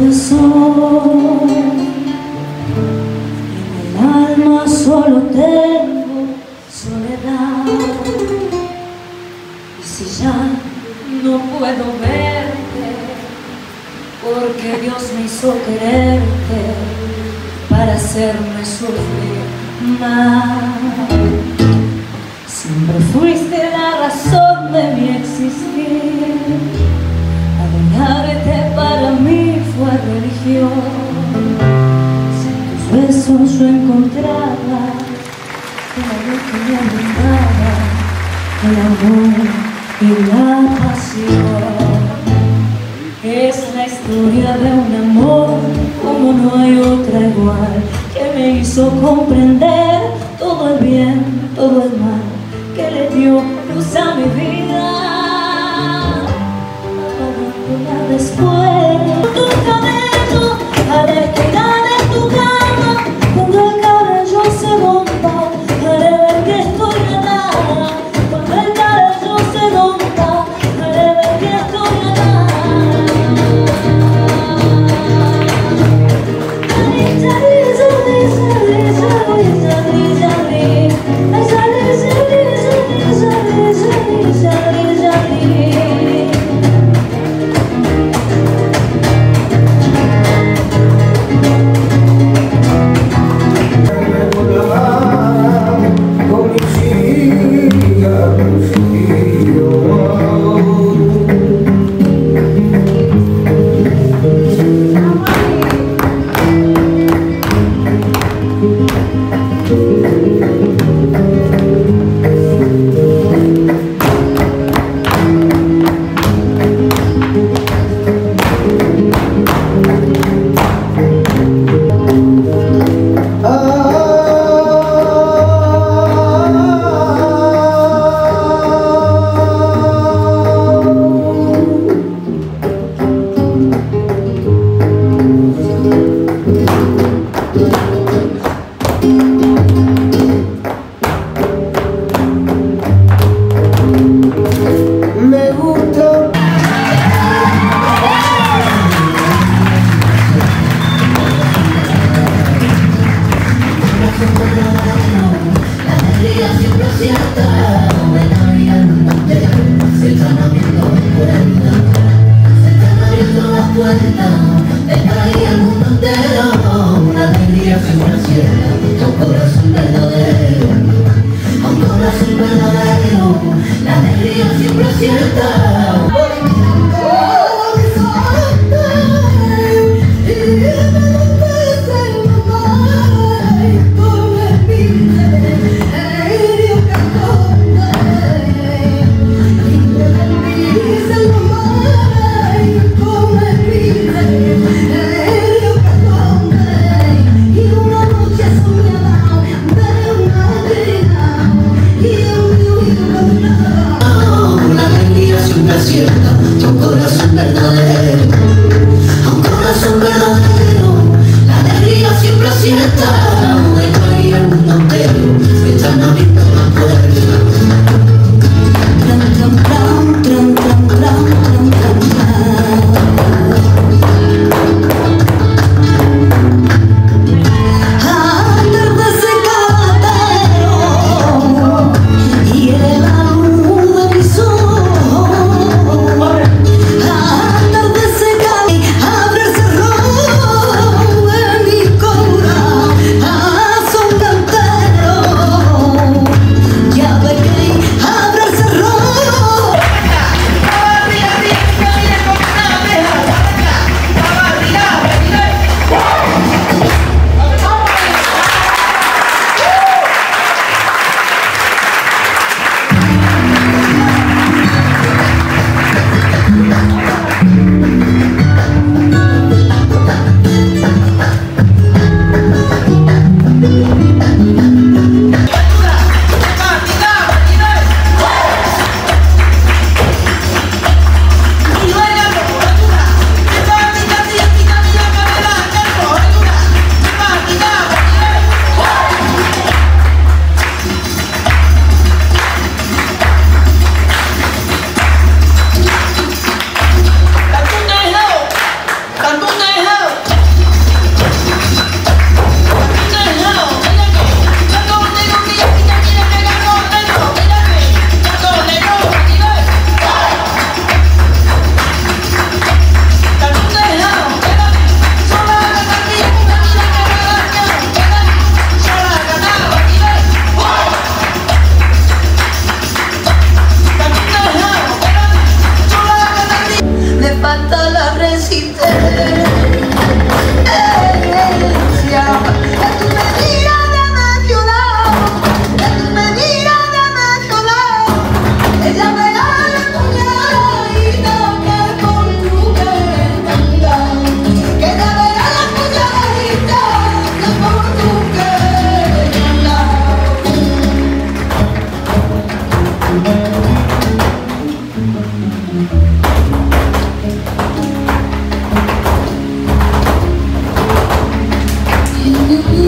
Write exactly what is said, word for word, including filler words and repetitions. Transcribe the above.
corazón, en el alma solo tengo soledad. Y si ya no puedo verte, porque Dios me hizo quererte para hacerme sufrir más. Siempre fuiste la razón de mi existir. Adorarte para mí fue religión. Si en tus besos yo encontraba todo lo que me alumbraba, el amor y la pasión. Es la historia de un amor como no hay otra igual, que me hizo comprender todo el bien, todo el mal, que le dio luz a mi vida. Después tu cabello a la esquina de tu cama, cuando el cabello se rompa, haré ver que estoy ganada. Cuando el cabello se rompa, haré ver que estoy ganada. Son cantantes. mi vida.